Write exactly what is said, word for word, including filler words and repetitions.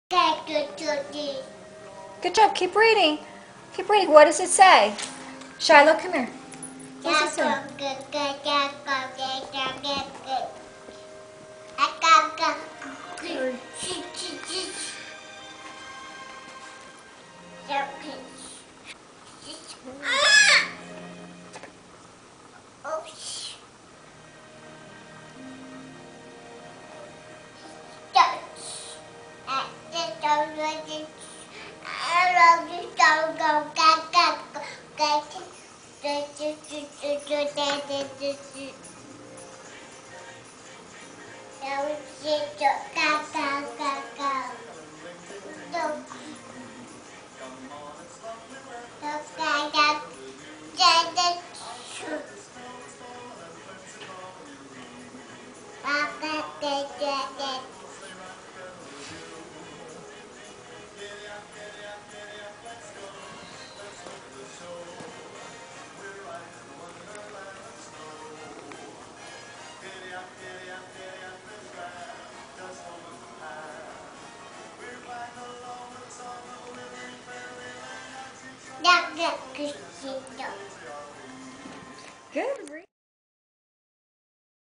Good Good job. Keep reading. Keep reading. What does it say? Shiloh, come here. What does it say? Good.